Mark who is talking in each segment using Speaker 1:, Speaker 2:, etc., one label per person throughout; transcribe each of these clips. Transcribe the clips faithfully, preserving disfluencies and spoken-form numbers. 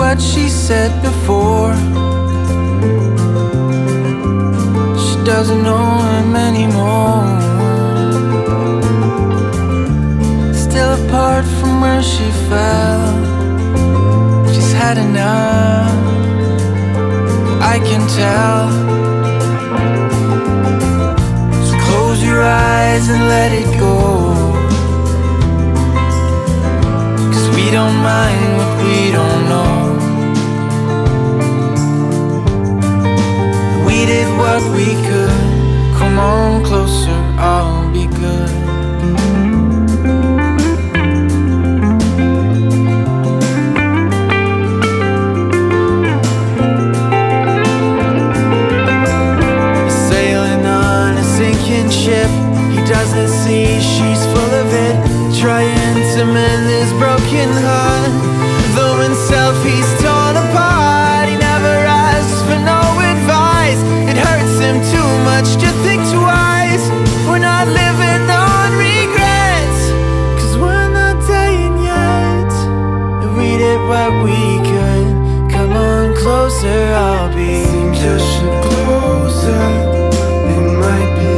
Speaker 1: what she said before. She doesn't know him anymore. Still apart from where she fell. She's had enough, I can tell. So close your eyes and let it go, 'cause we don't mind what we don't know. We did what we could. Come on closer, I'll be good. Ship, he doesn't see she's full of it, trying to mend his broken heart. Though himself he's torn apart, he never asks for no advice. It hurts him too much to think twice. We're not living on regrets, 'cause we're not dying yet. We did what we could. Come on closer, I'll be just closer. It might be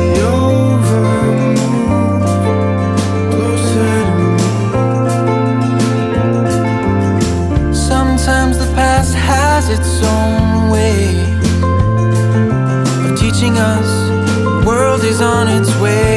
Speaker 1: its own way of teaching us the world is on its way.